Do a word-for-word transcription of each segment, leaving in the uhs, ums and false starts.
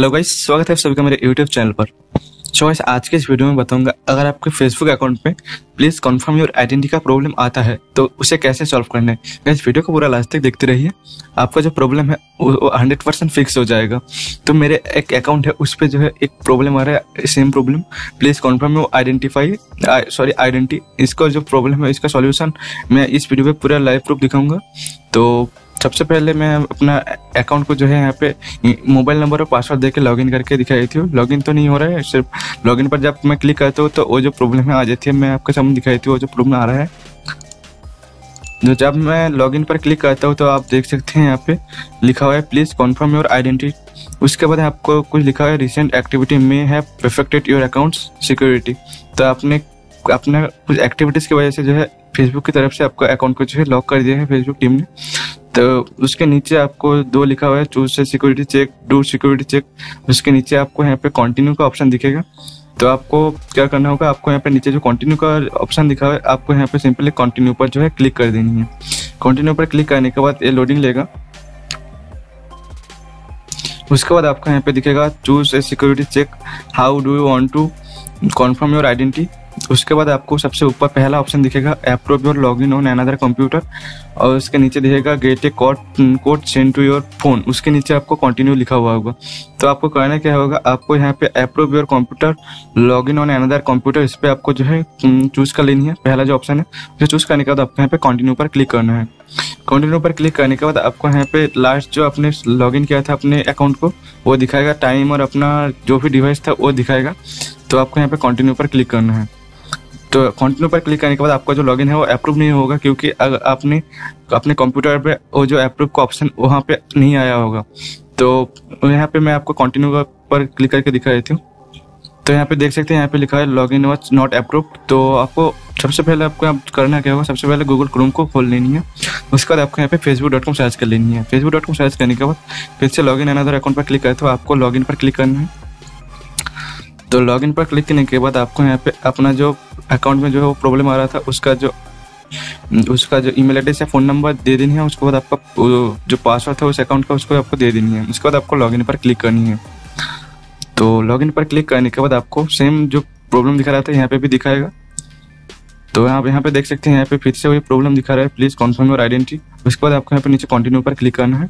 Hello guys, स्वागत है आप सभी का मेरे यूट्यूब चैनल पर। सो गाइस, आज के इस वीडियो में बताऊंगा अगर आपके फेसबुक अकाउंट में प्लीज कन्फर्म योर आइडेंटिटी का प्रॉब्लम आता है तो उसे कैसे सॉल्व करना है। गाइस, वीडियो को पूरा लास्ट तक देखते रहिए, आपका जो प्रॉब्लम है वो हंड्रेड परसेंट फिक्स हो जाएगा। तो मेरे एक अकाउंट है, उस पर जो है एक प्रॉब्लम आ रहा है, same problem. Please confirm your identify sorry identity. इसका जो प्रॉब्लम है इसका सॉल्यूशन मैं इस वीडियो पे पूरा लाइव प्रूफ दिखाऊंगा। तो सबसे पहले मैं अपना अकाउंट को जो है यहाँ पे मोबाइल नंबर और पासवर्ड देके लॉगिन करके दिखाई थी। लॉगिन तो नहीं हो रहा है, सिर्फ लॉगिन पर जब मैं क्लिक करता हूँ तो वो जो प्रॉब्लम है आ जाती है। मैं आपके सामने दिखाई थी वो जो प्रॉब्लम आ रहा है। जो जब मैं लॉगिन पर क्लिक करता हूँ तो आप देख सकते हैं यहाँ पे लिखा हुआ है प्लीज कन्फर्म योर आइडेंटिटी। उसके बाद आपको कुछ लिखा हुआ है रिसेंट एक्टिविटी में have affected your account security. तो आपने अपना कुछ एक्टिविटीज की वजह से जो है फेसबुक की तरफ से आपका अकाउंट को जो है लॉक कर दिया है फेसबुक टीम ने। तो उसके नीचे आपको दो लिखा हुआ है, चूज से security check, do security check. उसके नीचे आपको यहाँ पे कंटिन्यू का ऑप्शन दिखेगा। तो आपको क्या करना होगा, आपको यहाँ पे नीचे जो कंटिन्यू का ऑप्शन दिखा हुआ है आपको यहाँ पे सिंपली कंटिन्यू पर जो है क्लिक कर देनी है। कंटिन्यू पर क्लिक करने के बाद ये लोडिंग लेगा। उसके बाद आपको यहाँ पे दिखेगा choose a security check, how do you want to confirm your identity. उसके बाद आपको सबसे ऊपर पहला ऑप्शन दिखेगा approve your login on another computer, और उसके नीचे दिखेगा get a code code send to your phone. उसके नीचे आपको कंटिन्यू लिखा हुआ होगा। तो आपको करना क्या होगा, आपको यहाँ पे approve your computer login on another computer, इस पे आपको जो है चूज कर लेनी है। पहला जो ऑप्शन है उसे चूज करने के बाद आपको यहाँ पे कंटिन्यू पर क्लिक करना है। कंटिन्यू पर क्लिक करने के बाद आपको यहाँ पे लास्ट जो आपने लॉगिन किया था अपने अकाउंट को वो दिखाएगा, टाइम और अपना जो भी डिवाइस था वो दिखाएगा। तो आपको यहाँ पे कंटिन्यू पर क्लिक करना है। तो कंटिन्यू पर क्लिक करने के बाद आपका जो लॉगिन है वो अप्रूव नहीं होगा, क्योंकि अगर आपने अपने कंप्यूटर पे वो जो अप्रूव का ऑप्शन वहाँ पे नहीं आया होगा। तो यहाँ पे मैं आपको कंटिन्यू पर क्लिक करके दिखा देती हूँ। तो यहाँ पे देख सकते हैं यहाँ पे लिखा है लॉगिन वाज नॉट अप्रूव्ड। तो आपको सबसे पहले आपको यहाँ करना क्या होगा, सबसे पहले गूगल क्रोम को खोल लेनी है। उसके बाद आपको यहाँ पे फेसबुक डॉट कॉम सर्च कर लेनी है। फेसबुक डॉट कॉम सर्च करने के बाद फिर से लॉगिन अनदर अकाउंट पर क्लिक करें तो आपको लॉगिन पर क्लिक करना है। तो लॉगिन पर क्लिक करने के बाद आपको यहाँ पे अपना जो अकाउंट में जो है वो प्रॉब्लम आ रहा था उसका जो उसका जो ईमेल एड्रेस या फ़ोन नंबर दे देनी है। उसके बाद आपका जो पासवर्ड था उस अकाउंट का उसको आपको दे देनी है। उसके बाद आपको लॉगिन पर क्लिक करनी है। तो लॉगिन पर क्लिक करने के बाद आपको सेम जो प्रॉब्लम दिखा रहा था यहाँ पे भी दिखाएगा। तो आप यहाँ पे देख सकते हैं यहाँ पे फिर से वही प्रॉब्लम दिखा रहा है, प्लीज कन्फर्म योर आइडेंटिटी। उसके बाद आपको यहाँ पे नीचे कंटिन्यू पर क्लिक करना है।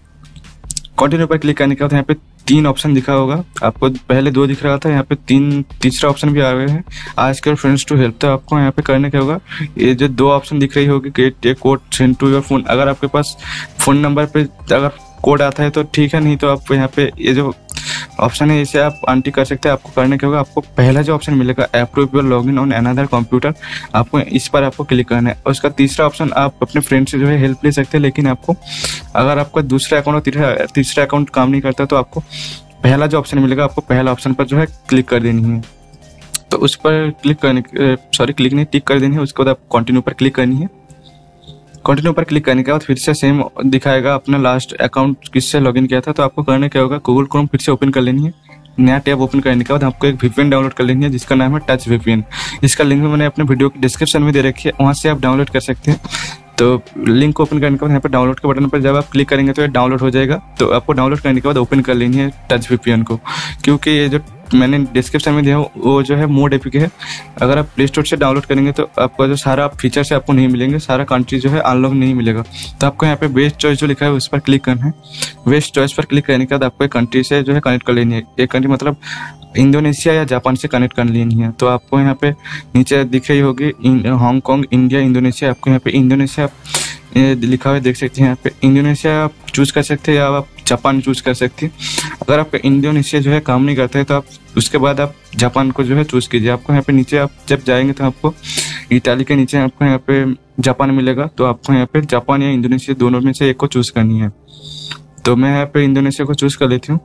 कंटिन्यू पर क्लिक करने के बाद यहाँ पे तीन ऑप्शन दिखा होगा। आपको पहले दो दिख रहा था, यहाँ पे तीन तीसरा ऑप्शन भी आ गए हैं, ask your friends to help. तो आपको यहाँ पे करने क्या होगा, ये जो दो ऑप्शन दिख रही होगी get a code send to your phone, अगर आपके पास फोन नंबर पे अगर कोड आता है तो ठीक है, नहीं तो आप यहाँ पे ये जो ऑप्शन है इसे आप अनटिक कर सकते हैं। आपको करने क्या होगा, आपको पहला जो ऑप्शन मिलेगा approve your login on another computer, आपको इस पर आपको क्लिक करना है। और उसका तीसरा ऑप्शन आप अपने फ्रेंड से जो है हेल्प ले सकते हैं, लेकिन आपको अगर आपका दूसरा अकाउंट और तीसरा तीसरा अकाउंट काम नहीं करता तो आपको पहला जो ऑप्शन मिलेगा आपको पहला ऑप्शन पर जो है क्लिक कर देनी है। तो उस पर क्लिक करने सॉरी क्लिक नहीं टिक कर देनी है। उसके बाद आपको कंटिन्यू पर क्लिक करनी है। कंटिन्यू पर क्लिक करने के बाद फिर से सेम दिखाएगा अपना लास्ट अकाउंट किससे लॉगिन किया था। तो आपको करने क्या होगा, गूगल क्रोम फिर से ओपन कर लेनी है। नया टैब ओपन करने के बाद आपको एक वीपीएन डाउनलोड कर लेनी है जिसका नाम है टच वीपीएन। इसका लिंक भी मैंने अपने वीडियो के डिस्क्रिप्शन में दे रखी है, वहाँ से आप डाउनलोड कर सकते हैं। तो लिंक ओपन करने के बाद यहाँ पर डाउनलोड के बटन पर जब आप क्लिक करेंगे तो ये डाउनलोड हो जाएगा। तो आपको डाउनलोड करने के बाद ओपन कर लेनी है टच वीपीएन को, क्योंकि ये जो मैंने डिस्क्रिप्शन में दिया वो जो है मोड एपीके है। अगर आप प्ले स्टोर से डाउनलोड करेंगे तो आपका जो सारा फीचर्स है आपको नहीं मिलेंगे, सारा कंट्री जो है अनलॉक नहीं मिलेगा। तो आपको यहाँ पे बेस्ट चॉइस जो लिखा है उस पर क्लिक करना है। बेस्ट चॉइस पर क्लिक करने के बाद आपको एक कंट्री से जो है कनेक्ट कर लेनी है। एक कंट्री मतलब इंडोनेशिया या जापान से कनेक्ट कर लेनी है। तो आपको यहाँ पे नीचे दिख रही होगी हांगकांग, इंडिया, इंडोनेशिया। आपको यहाँ पे इंडोनेशिया लिखा हुआ है, देख सकते हैं यहाँ पे इंडोनेशिया आप चूज कर सकते हैं या आप जापान चूज कर सकते हैं। अगर आपका इंडोनेशिया जो है काम नहीं करता है तो आप उसके बाद आप जापान को जो है चूज कीजिए। आपको यहाँ पे नीचे आप जब जाएंगे तो आपको इटाली के नीचे आपको यहाँ पे जापान मिलेगा। तो आपको यहाँ पे जापान या इंडोनेशिया दोनों में से एक को चूज करनी है। तो मैं यहाँ पे इंडोनेशिया को चूज कर लेती हूँ।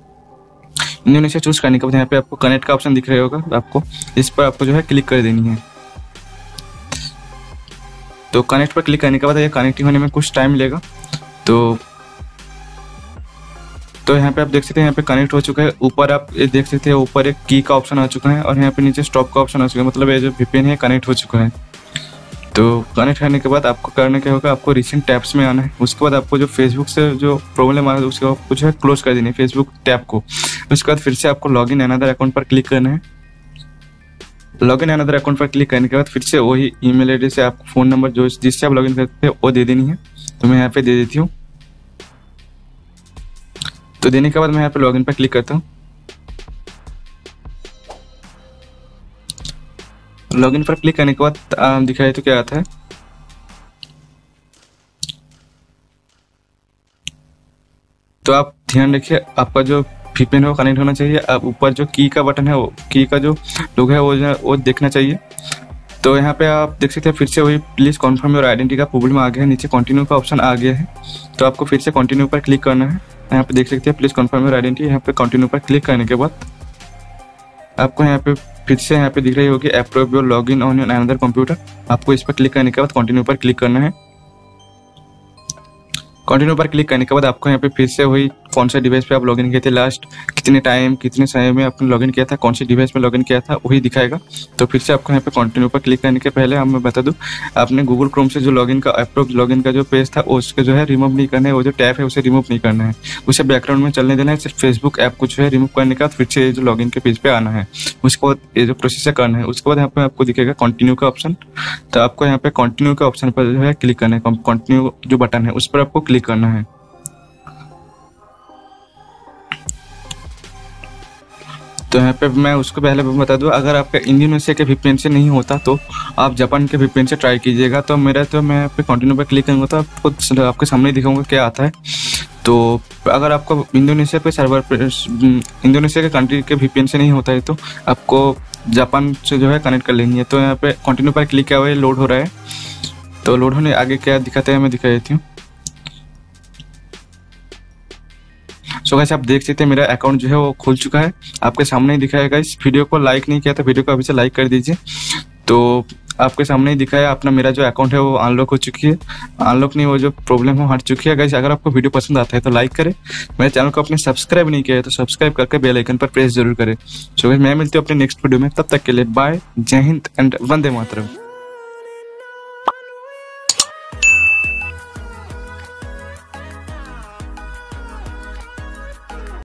इंडोनेशिया चूज करने के बाद यहाँ पे आपको कनेक्ट का ऑप्शन दिख रहा होगा, आपको इस पर आपको जो है क्लिक कर देनी है। तो कनेक्ट पर क्लिक करने के बाद ये कनेक्टिंग होने में कुछ टाइम लेगा। तो तो यहाँ पे आप देख सकते हैं यहाँ पे कनेक्ट हो चुका है। ऊपर आप ये देख सकते हैं ऊपर एक की का ऑप्शन आ चुका है और यहाँ पे नीचे स्टॉप का ऑप्शन आ चुका है, मतलब ये जो वीपीएन है कनेक्ट हो चुका है। तो कनेक्ट करने के बाद आपको करने क्या होगा, आपको रिसेंट टैब्स में आना है। उसके बाद आपको जो फेसबुक से जो प्रॉब्लम आ रहा है उसको आपको जो है क्लोज कर देनी है फेसबुक टैब को। उसके बाद फिर से आपको लॉग इन अनदर अकाउंट पर क्लिक करना है। लॉग इन अनदर अकाउंट पर क्लिक करने के बाद फिर से वही ईमेल आईडी से आपको फोन नंबर जो जिससे आप लॉग इन करते हैं वो दे देनी है। तो मैं यहाँ पे दे देती हूँ। तो देने के बाद मैं यहाँ पे लॉग इन पर क्लिक करता हूँ। लॉग इन पर क्लिक करने के बाद दिखाई तो क्या आता है, तो आप ध्यान रखिए आपका जो वीपीएन है वो कनेक्ट होना चाहिए। अब ऊपर जो की का बटन है वो की का जो लोगो है वो वो देखना चाहिए। तो यहाँ पे आप देख सकते हैं फिर से वही प्लीज कॉन्फर्म योर आइडेंटिटी का प्रॉब्लम आ गया है, नीचे कंटिन्यू का ऑप्शन आ गया है। तो आपको फिर से कंटिन्यू पर क्लिक करना है। यहाँ पे देख सकते हैं प्लीज कॉन्फर्म योर आइडेंटिटी, यहाँ पे कंटिन्यू पर क्लिक करने के बाद आपको यहाँ पे फिर से यहाँ पे दिख रही होगी approve your log in on another computer. आपको इस पर क्लिक करने के बाद कंटिन्यू पर क्लिक करना है। कंटिन्यू पर क्लिक करने के बाद आपको यहाँ पे फिर से वही कौन से डिवाइस पे आप लॉगिन किए थे, लास्ट कितने टाइम कितने समय में आपने लॉगिन किया था, कौन से डिवाइस पे लॉगिन किया था वही दिखाएगा। तो फिर से आपको यहाँ पे कंटिन्यू पर क्लिक करने के पहले हम मैं बता दूं, आपने गूगल क्रोम से जो लॉगिन का अप्रूव लॉगिन का जो पेज था उसके जो है रिमूव नहीं करना है, वो जो टैब है उसे रिमूव नहीं करना है, उसे बैकग्राउंड में चलने देना है। सिर्फ फेसबुक ऐप को जो है रिमूव करने के बाद फिर से जो लॉगिन के पेज पे आना है, उसके बाद ये जो प्रोसेस करना है। उसके बाद यहाँ पे आपको दिखेगा कंटिन्यू का ऑप्शन। तो आपको यहाँ पे कंटिन्यू का ऑप्शन पर जो है क्लिक करना है, कंटिन्यू जो बटन है उस पर आपको क्लिक करना है। तो यहाँ पे मैं उसको पहले बता दूं, अगर आपका इंडोनेशिया के वीपीएन से नहीं होता तो आप जापान के वीपीएन से ट्राई कीजिएगा। तो मेरा तो मैं यहाँ पे कंटिन्यू पर क्लिक करूँगा तो आपको आपके सामने दिखाऊंगा क्या आता है। तो अगर आपको इंडोनेशिया पे सर्वर पे इंडोनेशिया के कंट्री के वीपीएन से नहीं होता है तो आपको जापान से जो है कनेक्ट कर लेनी है। तो यहाँ पे कंटिन्यू पर क्लिक किया हुआ है, लोड हो रहा है। तो लोड होने आगे क्या दिखाते हैं मैं दिखा देती हूँ। सो गाइस आप देख सकते हैं मेरा अकाउंट जो है वो खुल चुका है, आपके सामने ही दिखाएगा। इस वीडियो को लाइक नहीं किया तो वीडियो को अभी से लाइक कर दीजिए। तो आपके सामने ही दिखाया अपना मेरा जो अकाउंट है वो अनलॉक हो चुकी है, अनलॉक नहीं वो जो प्रॉब्लम है हट चुकी है। गाइस अगर आपको वीडियो पसंद आता है तो लाइक करें, मेरे चैनल को आपने सब्सक्राइब नहीं किया है तो सब्सक्राइब करके बेल आइकन पर प्रेस जरूर करें। सो गाइस मैं मिलती हूँ अपने नेक्स्ट वीडियो में, तब तक के लिए बाय, जय हिंद एंड वंदे मातरम।